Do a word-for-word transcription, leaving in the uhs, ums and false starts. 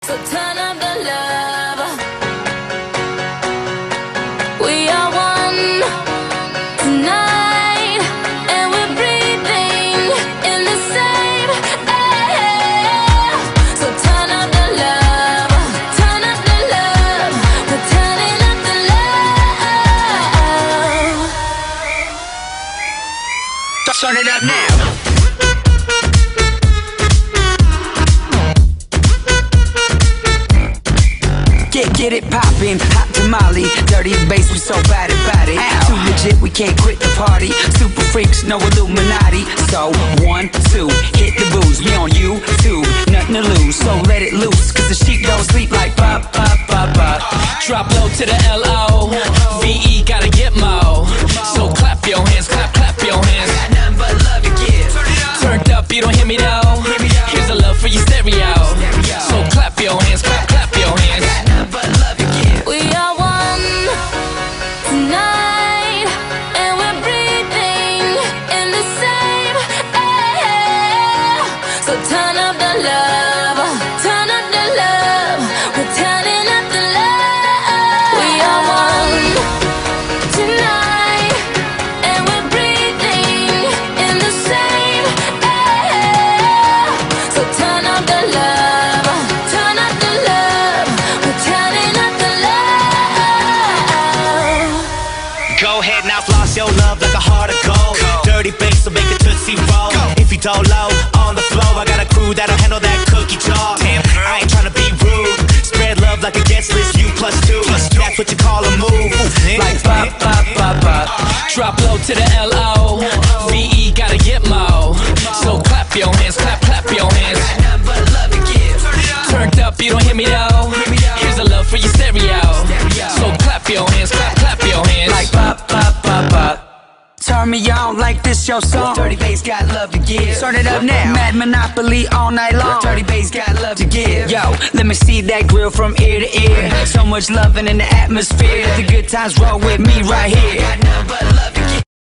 So turn up the love. We are one tonight, and we're breathing in the same air. So turn up the love, turn up the love. We're turning up the love. Turn it up now. Get, get it poppin', hot tamale, dirty bass, we so bad about it. Ow. Too legit, we can't quit the party. Super freaks, no Illuminati. So, one, two, hit the booze. We on you, two, nothing to lose. So let it loose, cause the sheep don't sleep like pop, pop, pop, pop. Drop low to the L O V E, gotta get mo. So clap your hands, clap, clap your hands. Got nothing but love to give. Turned up, you don't hear me though. Here's a love for your stereo. So clap your hands, clap, clap your hands. We are one tonight, and we're breathing in the same air. So turn up the love, turn up the love. We're turning up the love. We are one tonight, and we're breathing in the same air. So turn up the love, turn up the love. We're turning up the Go ahead now, floss your love like a heart of gold. Dirty bass, so make it tootsie roll. If you don't low, on the floor, I got a crew that'll handle that cookie jar. I ain't tryna be rude. Spread love like a guest list, you plus two. That's what you call a move. Like pop, pop, pop, pop. Drop low to the L O V E, gotta get mo. So clap your hands, clap, clap your hands. Turned up, you don't hear me though. Here's a love for your stereo. So clap your hands, clap, clap your hands. Like pop, pop, pop, pop. Turn me on like this your song. Dirty bass got love to give. Turn it up now. Mad Monopoly all night long. Dirty bass got love to give. Yo, let me see that grill from ear to ear. So much loving in the atmosphere. The good times roll with me right here. Got nothing but